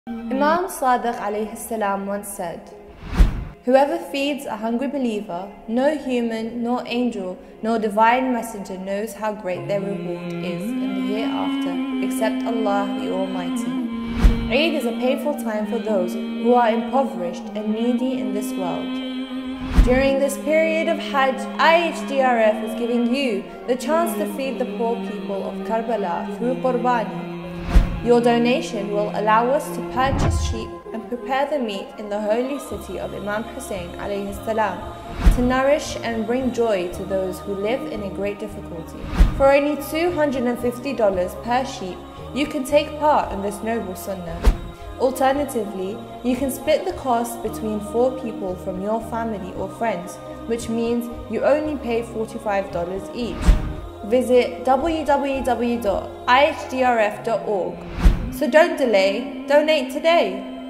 Imam Sadiq alayhi salam once said, "Whoever feeds a hungry believer, no human, nor angel, nor divine messenger knows how great their reward is in the hereafter, except Allah the Almighty." Eid is a painful time for those who are impoverished and needy in this world. During this period of Hajj, IHDRF is giving you the chance to feed the poor people of Karbala through Qurbani. Your donation will allow us to purchase sheep and prepare the meat in the holy city of Imam Hussein alayhi salam to nourish and bring joy to those who live in a great difficulty. For only $250 per sheep, you can take part in this noble sunnah. Alternatively, you can split the cost between 4 people from your family or friends, which means you only pay $45 each. Visit www.ihdrf.org. So don't delay, donate today.